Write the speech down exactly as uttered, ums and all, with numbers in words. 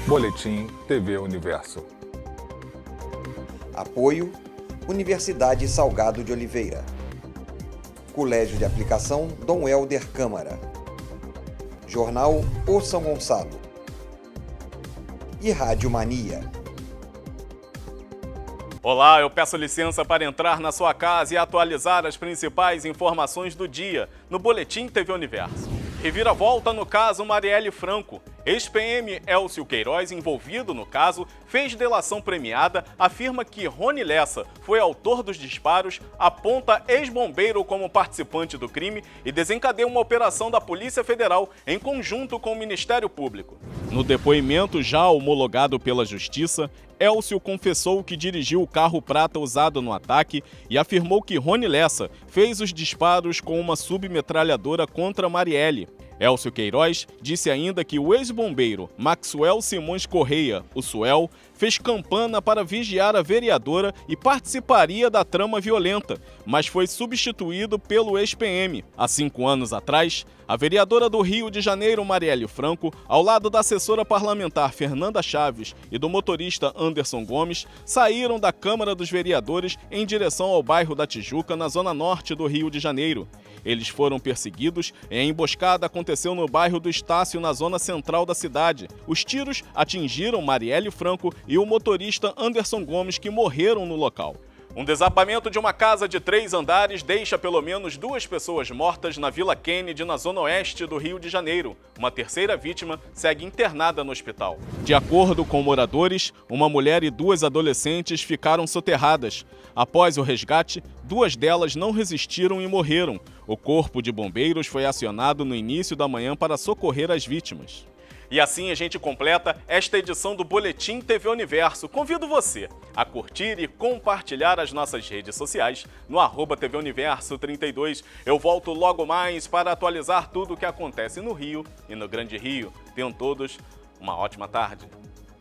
Boletim T V Universo. Apoio: Universidade Salgado de Oliveira. Colégio de Aplicação Dom Helder Câmara. Jornal O São Gonçalo. E Rádio Mania. Olá, eu peço licença para entrar na sua casa e atualizar as principais informações do dia no Boletim T V Universo. Reviravolta no caso Marielle Franco. Ex-P M Elcio Queiroz, envolvido no caso, fez delação premiada, afirma que Rony Lessa foi autor dos disparos, aponta ex-bombeiro como participante do crime e desencadeia uma operação da Polícia Federal em conjunto com o Ministério Público. No depoimento já homologado pela Justiça, Elcio confessou que dirigiu o carro prata usado no ataque e afirmou que Rony Lessa fez os disparos com uma submetralhadora contra Marielle. Elcio Queiroz disse ainda que o ex-bombeiro Maxwell Simões Correia, o Suel, fez campana para vigiar a vereadora e participaria da trama violenta, mas foi substituído pelo ex-P M. Há cinco anos atrás, a vereadora do Rio de Janeiro, Marielle Franco, ao lado da assessora parlamentar Fernanda Chaves e do motorista Anderson Gomes, saíram da Câmara dos Vereadores em direção ao bairro da Tijuca, na zona norte do Rio de Janeiro. Eles foram perseguidos e a emboscada aconteceu no bairro do Estácio, na zona central da cidade. Os tiros atingiram Marielle Franco e o motorista Anderson Gomes, que morreram no local. Um desabamento de uma casa de três andares deixa pelo menos duas pessoas mortas na Vila Kennedy, na zona oeste do Rio de Janeiro. Uma terceira vítima segue internada no hospital. De acordo com moradores, uma mulher e duas adolescentes ficaram soterradas. Após o resgate, duas delas não resistiram e morreram. O corpo de bombeiros foi acionado no início da manhã para socorrer as vítimas. E assim a gente completa esta edição do Boletim T V Universo. Convido você a curtir e compartilhar as nossas redes sociais no arroba T V Universo trinta e dois. Eu volto logo mais para atualizar tudo o que acontece no Rio e no Grande Rio. Tenham todos uma ótima tarde.